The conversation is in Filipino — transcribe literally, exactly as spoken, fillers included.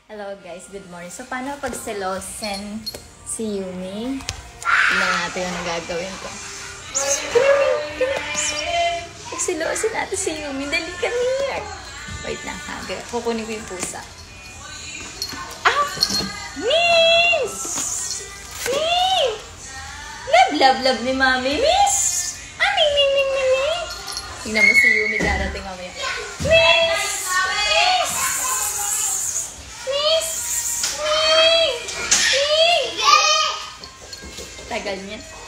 Hello guys, good morning. So, paano pag selosin si Yumi? Tignan natin yung nagagawin ko. Pag selosin natin si Yumi, dali ka here. Wait lang ha, kukunin ko yung pusa. Ah! Miss! Miss! Love, love, love ni Mami. Miss! Ah, ming, ming, ming, ming, ming. Tignan mo si Yumi darating mamaya. Miss! Tagal niya.